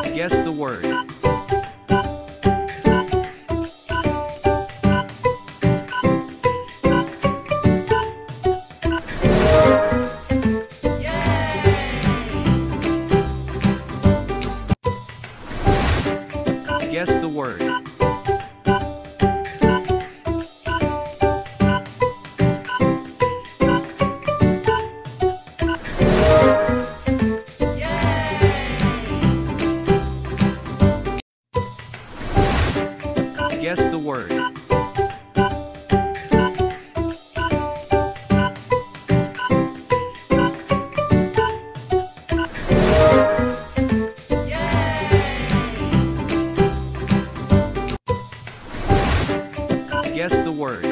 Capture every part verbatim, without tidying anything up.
Guess the word. Guess the word. Guess the word. Guess the word.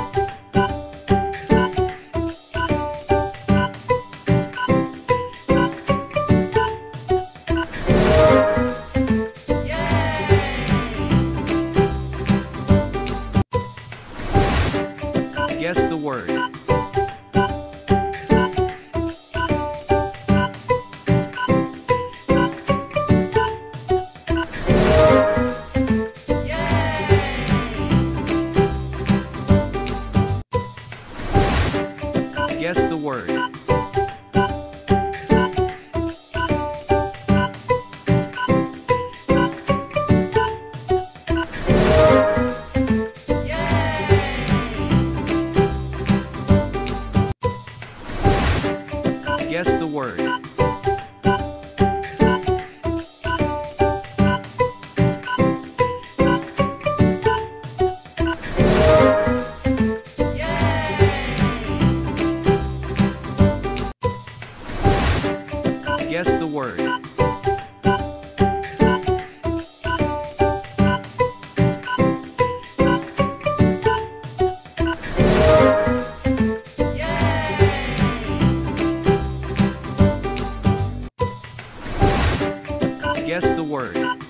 Guess the word. Guess the word. Guess the word. Guess the word. Guess the word.